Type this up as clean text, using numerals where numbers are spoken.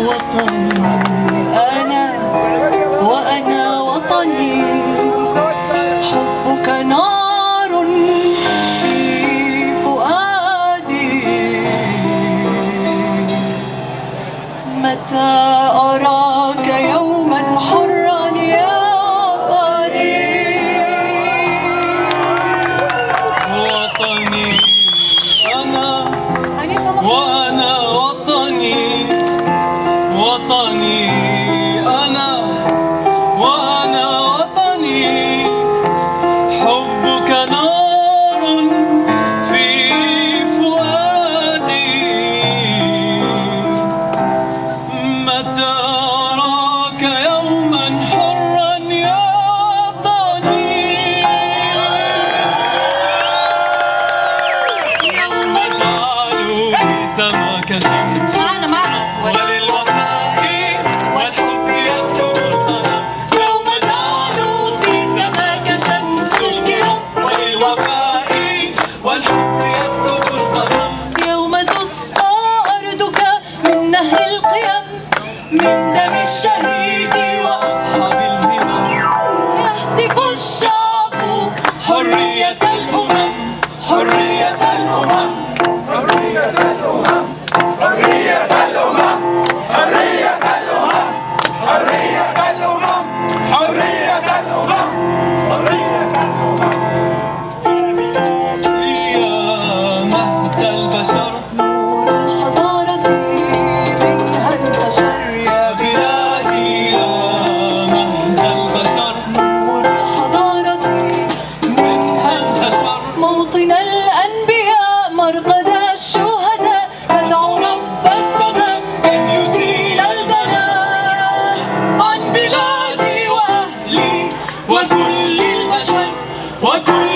وطني أنا وأنا وطني، حبك نار في فؤادي، متى أراك يوما حرا يا وطني. وطني أنا وأنا وطني، وطني أنا وأنا وطني، حبك نار في فؤادي، متى أراك يوما حرا يا وطني. يوم جعلوا في سماك شمس وللوفاء والحب يكتب القلم، يوم جعلوا في سماك شمس الكرم وللوفاء والحب يكتب القلم، يوم تسقى أرضك من نهر القيم، من دم الشهيد أصحاب الهمم، ويهتف الشعب حرية الأمم، حرية الأمم، حرية الأمم، حرية الأمم، حرية الأمم، حرية الأمم، حرية الأمم، حرية الأمم. يا مهد البشر نور الحضارة منها انتشر يا بلادي، يا مهد البشر نور الحضارة منها انتشر، موطن الأنبياء مرقد الشهداء، ندعو رب السماء أن يزيل البلاء عن بلادي وأهلي وكل البشر وكل